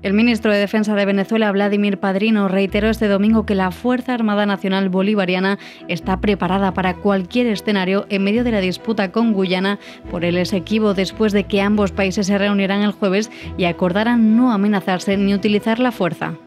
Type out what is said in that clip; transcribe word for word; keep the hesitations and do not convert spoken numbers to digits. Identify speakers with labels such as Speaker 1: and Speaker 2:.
Speaker 1: El ministro de Defensa de Venezuela, Vladimir Padrino, reiteró este domingo que la Fuerza Armada Nacional Bolivariana está preparada para cualquier escenario en medio de la disputa con Guyana por el Esequibo, después de que ambos países se reunieran el jueves y acordaran no amenazarse ni utilizar la fuerza.